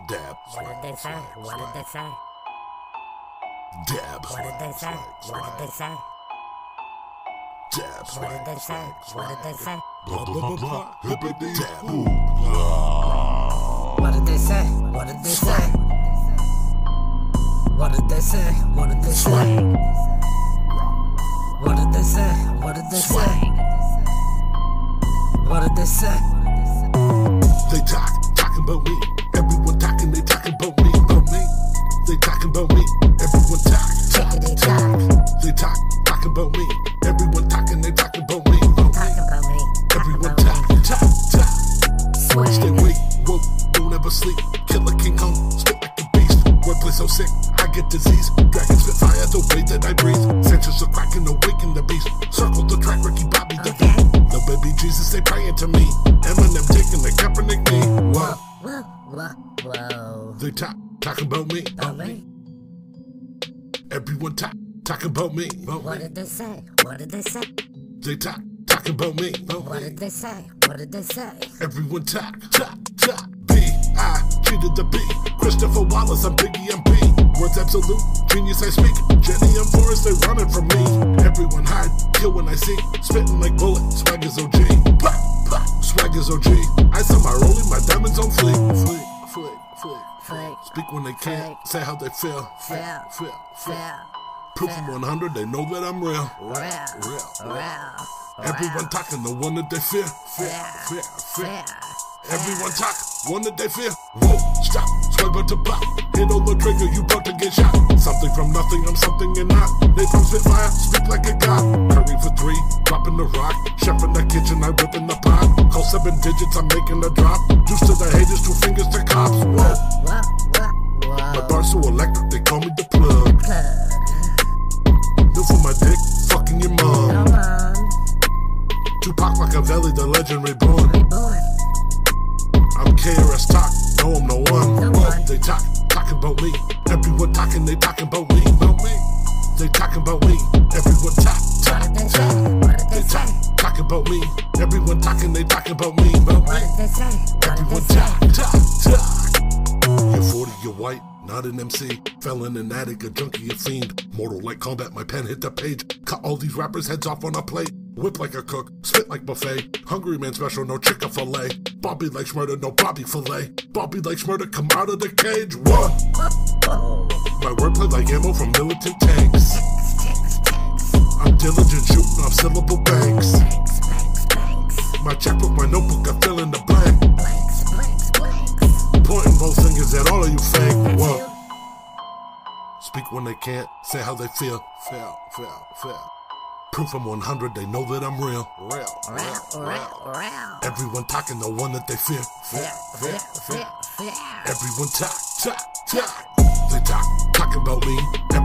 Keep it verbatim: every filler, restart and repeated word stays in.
Dab. What did they say? What did they say? Dab. What did they say? What did they say? Dab. What did they say? What did they say? Blah blah blah blah. Hippity dab. What did they say? What did they say? What did they say? What did they say? What did they say? What did they say? What did they say? They talk, talking about me. Everyone talking, they talking about me, about me. They talking about me. Everyone talk, talk, talk. They talk, talking about me. Everyone talking, they talking about me, about me. Everyone talk, talk, talk. Stay awake, woke, don't ever sleep. Killer King Kong, spit like a beast. Wordplay so sick, I get disease. Dragons spit fire the way that I breathe. Senses are cracking, awaken the beast. Circle the track, Ricky Bobby the beat. No baby Jesus, they praying to me. Eminem taking the Kaepernick knee. Whoa, whoa, whoa, whoa. They talk, talking about me, about me. Everyone talk, talking about me, about What me. did they say? What did they say? They talk, talking about me, about What me. did they say? What did they say? Everyone talk, talk, talk. B, I cheated the B. Christopher Wallace, I'm Biggie, I'm B. Words absolute, genius I speak. Jenny and Forrest, they running from me. Everyone hide, kill when I see. Spitting like bullet, swag is O G. Pop, pop, swag is O G. Ice on my rollie, my diamonds on fleek. Fleek, fleek, fleek. Fleek. Speak when they can't, say how they feel. Feel, feel, feel. feel. Proof from one hundred, they know that I'm real. Real, real, real. Everyone talking, the one that they fear. Fear, fear, fear. Everyone talk, one that they fear. Whoa, stop, swag about to pop. Hit on the trigger, you about to get shot. Something from nothing, I'm something you're not. They from spit fire, speak like a god. Curry for three, dropping the rock. Chef in the kitchen, I whipping the pot. Call seven digits, I'm making a drop. Juice to the haters, two fingers to cops. Whoa, Whoa, whoa, whoa. my bar's so electric, they call me the plug. New for my dick, fucking your mom. Come on, Tupac Machiavelli, the legend reborn. reborn. I'm K R S Talk, no I'm no one. No Whoa, one. they talk, talking about me. Everyone talking, they talking about me, about me. They talking about me. Everyone talk, talk, What did they say? talk. What did They they talk, say? talking about me. Everyone talking, they talking about me, about What me. did they say? What did Everyone they talk, say? talk, talk. You're forty, you're white, not an M C. Felon, an addict, a junkie, a fiend. Mortal like combat, my pen hit the page. Cut all these rappers' heads off on a plate. Whip like a cook, spit like buffet. Hungry man special, no chicken fillet. Bobby likes murder, no Bobby fillet. Bobby likes murder, come out of the cage. What? Whoa. My wordplay like ammo from militant tanks. Tanks, tanks, tanks. I'm diligent shooting off syllable banks. Banks, banks, banks. My checkbook, my notebook, I fill in the blank. Blanks, blanks, blanks. Pointing both fingers at all of you fake. That's What? you. Speak when they can't, say how they feel. Feel, feel, feel. Proof I'm one hundred, they know that I'm real. Real, Real, real, real. Everyone talking, the one that they fear. Fear, fear, fear, fear. Everyone talk, talk, talk. They talk, talking about me.